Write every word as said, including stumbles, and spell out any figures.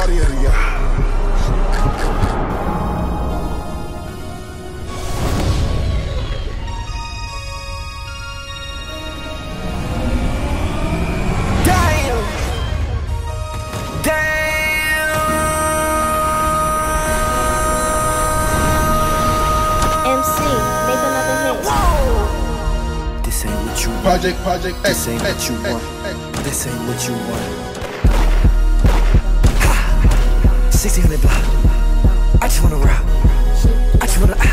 party of the year. This ain't what you want. Project, project, This hey, ain't hey, what you hey, want. hey. This ain't what you want. sixteen hundred block. I just wanna rock. I just wanna.